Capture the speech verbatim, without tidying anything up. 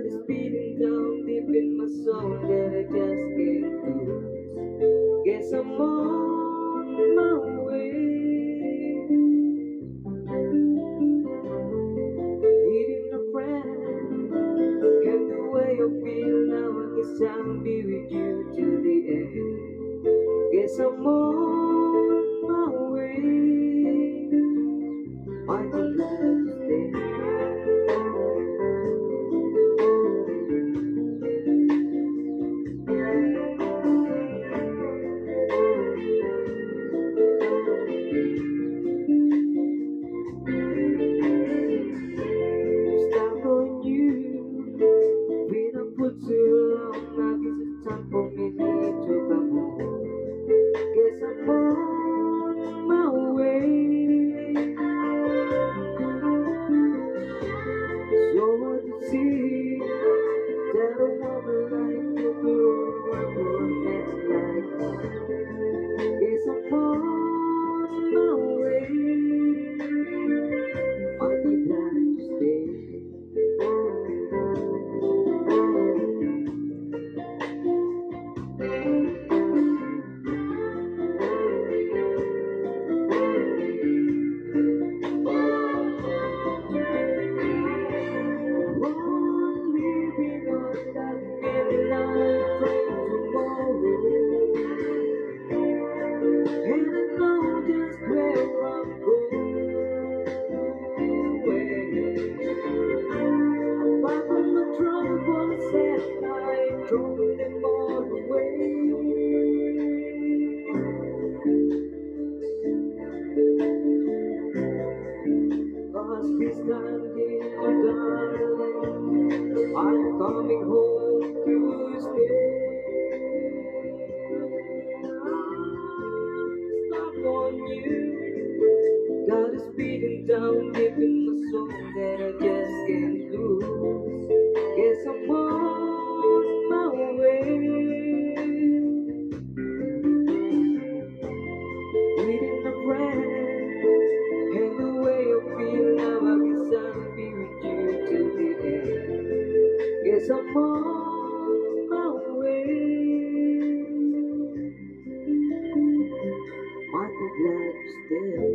is beating down deep in my soul that I just can't lose. Guess I'm on my way. Needing a friend, and the way I feel now, I guess I'll be with you till the end. Guess I'm on my way. Might be glad to stay. Stuck on you, we don't put too long. Now guess it's time for me to come home. Guess I'm on my way. So hard to see that a woman like you will want romance like that. Guess I'm on my way. I'll be glad to stay. Throw them all away. Cause this time, dear darling, I'm coming home to stay. I'm stuck on you. God is beating down deep in my soul that I just can't lose. Guess I'm on my way. Needing a friend, and the way I feel now, I guess I'll be with you till the end. Guess I'm on my way. Might be glad to stay.